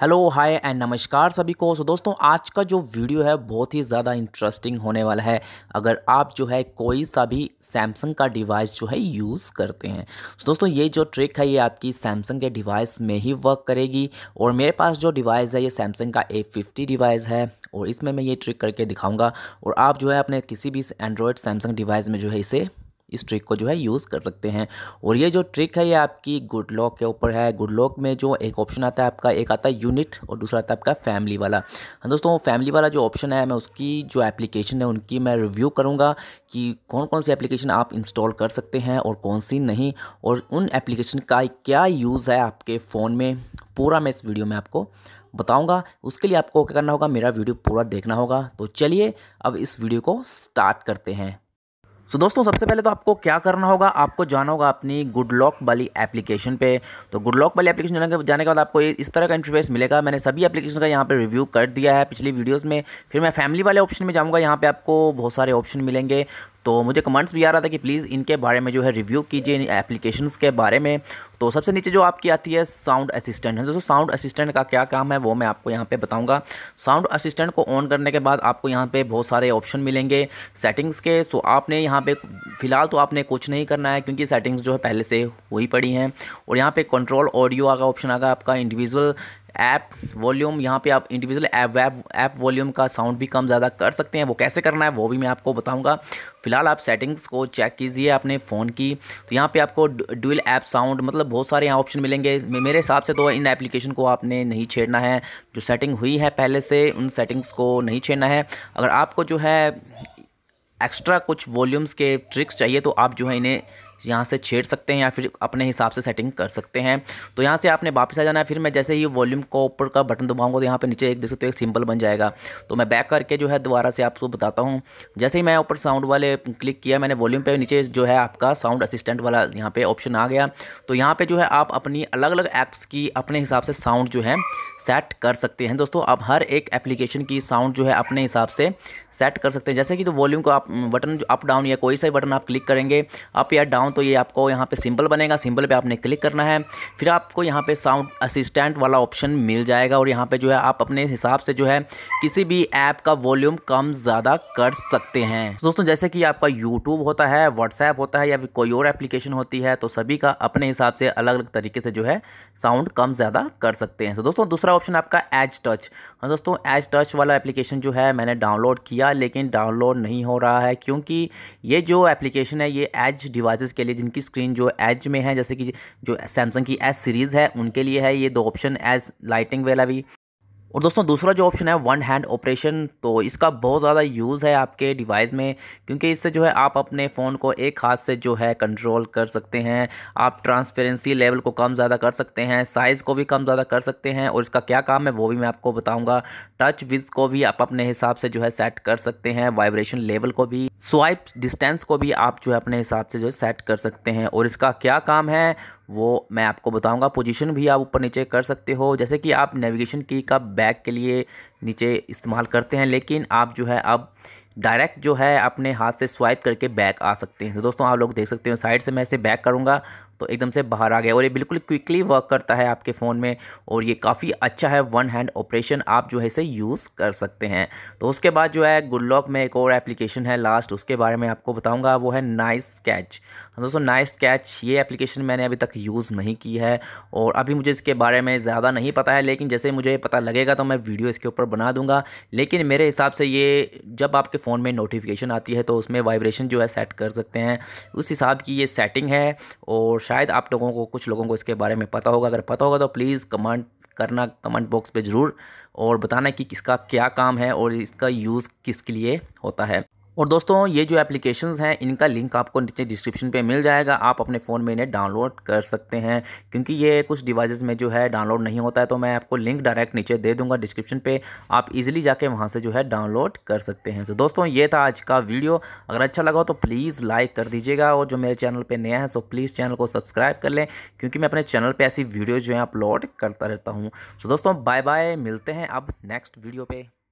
Hello hi and नमस्कार सभी को। दोस्तों आज का जो वीडियो है बहुत ही ज़्यादा इंटरेस्टिंग होने वाला है। अगर आप जो है कोई सा भी सैमसंग का डिवाइस जो है यूज़ करते हैं तो दोस्तों ये जो ट्रिक है ये आपकी सैमसंग के डिवाइस में ही वर्क करेगी। और मेरे पास जो डिवाइस है ये सैमसंग का A50 डिवाइस है और इसमें मैं ये ट्रिक करके दिखाऊंगा और आप जो है अपने किसी भी एंड्रॉयड सैमसंग डिवाइस में जो है इस ट्रिक को जो है यूज़ कर सकते हैं। और ये जो ट्रिक है ये आपकी गुड लॉक के ऊपर है। गुड लॉक में जो एक ऑप्शन आता है आपका, एक आता है यूनिट और दूसरा आता है आपका फैमिली वाला। हाँ दोस्तों, फैमिली वाला जो ऑप्शन है मैं उसकी जो एप्लीकेशन है उनकी मैं रिव्यू करूँगा कि कौन कौन सी एप्लीकेशन आप इंस्टॉल कर सकते हैं और कौन सी नहीं, और उन एप्लीकेशन का क्या यूज़ है आपके फ़ोन में, पूरा मैं इस वीडियो में आपको बताऊंगा। उसके लिए आपको क्या करना होगा, मेरा वीडियो पूरा देखना होगा। तो चलिए अब इस वीडियो को स्टार्ट करते हैं। दोस्तों सबसे पहले तो आपको क्या करना होगा, आपको जाना होगा अपनी गुड लॉक वाली एप्लीकेशन पे। तो गुड लॉक वाली एप्लीकेशन जाने के बाद आपको इस तरह का इंटरफेस मिलेगा। मैंने सभी एप्लीकेशन का यहाँ पे रिव्यू कर दिया है पिछली वीडियोस में। फिर मैं फैमिली वाले ऑप्शन में जाऊँगा, यहाँ पे आपको बहुत सारे ऑप्शन मिलेंगे। तो मुझे कमेंट्स भी आ रहा था कि प्लीज़ इनके बारे में जो है रिव्यू कीजिए, इन एप्लीकेशंस के बारे में। तो सबसे नीचे जो आपकी आती है साउंड असिस्टेंट है। दोस्तों साउंड असिस्टेंट का क्या काम है वो मैं आपको यहाँ पे बताऊँगा। साउंड असिस्टेंट को ऑन करने के बाद आपको यहाँ पे बहुत सारे ऑप्शन मिलेंगे सेटिंग्स के। सो आपने यहाँ पे फ़िलहाल तो आपने कुछ नहीं करना है क्योंकि सेटिंग्स जो है पहले से हुई पड़ी हैं। और यहाँ पे कंट्रोल ऑडियो आगा ऑप्शन आगा आपका, इंडिविजुअल ऐप वॉल्यूम, यहाँ पे आप इंडिविजुअल ऐप वॉल्यूम का साउंड भी कम ज़्यादा कर सकते हैं। वो कैसे करना है वो भी मैं आपको बताऊंगा। फिलहाल आप सेटिंग्स को चेक कीजिए अपने फ़ोन की। तो यहाँ पे आपको डुअल ऐप साउंड, मतलब बहुत सारे यहाँ ऑप्शन मिलेंगे। मेरे हिसाब से तो इन एप्लीकेशन को आपने नहीं छेड़ना है, जो सेटिंग हुई है पहले से उन सेटिंग्स को नहीं छेड़ना है। अगर आपको जो है एक्स्ट्रा कुछ वॉल्यूम्स के ट्रिक्स चाहिए तो आप जो है इन्हें यहाँ से छेड़ सकते हैं या फिर अपने हिसाब से सेटिंग कर सकते हैं। तो यहाँ से आपने वापस आ जाना है। फिर मैं जैसे ही वॉल्यूम को ऊपर का बटन दबाऊंगा तो यहाँ पे नीचे एक देख सकते हो एक सिंबल बन जाएगा। तो मैं बैक करके जो है दोबारा से आपको बताता हूँ। जैसे ही मैं ऊपर साउंड वाले क्लिक किया मैंने वॉल्यूम पे, नीचे जो है आपका साउंड असिस्टेंट वाला यहाँ पे ऑप्शन आ गया। तो यहाँ पे जो है आप अपनी अलग अलग ऐप्स की अपने हिसाब से साउंड जो है सेट कर सकते हैं। दोस्तों आप हर एक एप्लीकेशन की साउंड जो है अपने हिसाब से सेट कर सकते हैं। जैसे कि तो वॉल्यूम को आप बटन अप डाउन या कोई सा बटन आप क्लिक करेंगे अप या डाउन, तो ये आपको यहाँ पे सिंबल बनेगा, सिंबल पे आपने क्लिक करना है। फिर आपको यहाँ पे साउंड असिस्टेंट वाला ऑप्शन मिल जाएगा और यहाँ पे जो है आप अपने हिसाब से जो है किसी भी ऐप का वॉल्यूम कम ज़्यादा कर सकते हैं। दोस्तों जैसे कि आपका यूट्यूब होता है, व्हाट्सएप होता है या फिर कोई और एप्लीकेशन होती है, तो सभी का अपने हिसाब से अलग अलग तरीके से जो है साउंड कम ज़्यादा कर सकते हैं। तो दोस्तों दूसरा ऑप्शन आपका एज टच। हाँ दोस्तों, एज टच वाला एप्लीकेशन जो है मैंने डाउनलोड किया लेकिन डाउनलोड नहीं हो रहा है क्योंकि ये जो एप्लीकेशन है ये एज डिवाइसेस के लिए, जिनकी स्क्रीन जो एज में है, जैसे कि जो सैमसंग की एज सीरीज़ है उनके लिए है ये दो ऑप्शन, एज लाइटिंग वाला भी। और दोस्तों दूसरा जो ऑप्शन है वन हैंड ऑपरेशन, तो इसका बहुत ज़्यादा यूज़ है आपके डिवाइस में क्योंकि इससे जो है आप अपने फ़ोन को एक हाथ से जो है कंट्रोल कर सकते हैं। आप ट्रांसपेरेंसी लेवल को कम ज़्यादा कर सकते हैं, साइज़ को भी कम ज़्यादा कर सकते हैं। और इसका क्या काम है वो भी मैं आपको बताऊंगा। टच विज को भी आप अपने हिसाब से जो है सेट कर सकते हैं, वाइब्रेशन लेवल को भी, स्वाइप डिस्टेंस को भी आप जो है अपने हिसाब से जो है सेट कर सकते हैं। और इसका क्या काम है वो मैं आपको बताऊंगा। पोजीशन भी आप ऊपर नीचे कर सकते हो, जैसे कि आप नेविगेशन की का बैक के लिए नीचे इस्तेमाल करते हैं लेकिन आप जो है अब डायरेक्ट जो है अपने हाथ से स्वाइप करके बैक आ सकते हैं। तो दोस्तों आप लोग देख सकते हो साइड से मैं इसे बैक करूंगा तो एकदम से बाहर आ गया और ये बिल्कुल क्विकली वर्क करता है आपके फ़ोन में और ये काफ़ी अच्छा है। वन हैंड ऑपरेशन आप जो है इसे यूज़ कर सकते हैं। तो उसके बाद जो है गुड लॉक में एक और एप्लीकेशन है लास्ट, उसके बारे में आपको बताऊंगा, वो है नाइस कैच। दोस्तों नाइस कैच ये एप्लीकेशन मैंने अभी तक यूज़ नहीं की है और अभी मुझे इसके बारे में ज़्यादा नहीं पता है, लेकिन जैसे मुझे पता लगेगा तो मैं वीडियो इसके ऊपर बना दूंगा। लेकिन मेरे हिसाब से ये जब आपके फ़ोन में नोटिफिकेशन आती है तो उसमें वाइब्रेशन जो है सेट कर सकते हैं, उस हिसाब की ये सेटिंग है। और शायद आप लोगों को, कुछ लोगों को इसके बारे में पता होगा। अगर पता होगा तो प्लीज़ कमेंट करना, कमेंट बॉक्स पे ज़रूर, और बताना कि किसका क्या काम है और इसका यूज़ किसके लिए होता है। और दोस्तों ये जो एप्लीकेशंस हैं इनका लिंक आपको नीचे डिस्क्रिप्शन पे मिल जाएगा, आप अपने फ़ोन में इन्हें डाउनलोड कर सकते हैं क्योंकि ये कुछ डिवाइसेस में जो है डाउनलोड नहीं होता है। तो मैं आपको लिंक डायरेक्ट नीचे दे दूंगा डिस्क्रिप्शन पे, आप इजीली जाके वहां से जो है डाउनलोड कर सकते हैं। तो दोस्तों ये था आज का वीडियो। अगर अच्छा लगा हो तो प्लीज़ लाइक कर दीजिएगा और जो मेरे चैनल पर नया है सो प्लीज़ चैनल को सब्सक्राइब कर लें क्योंकि मैं अपने चैनल पर ऐसी वीडियो जो है अपलोड करता रहता हूँ। तो दोस्तों बाय बाय, मिलते हैं अब नेक्स्ट वीडियो पे।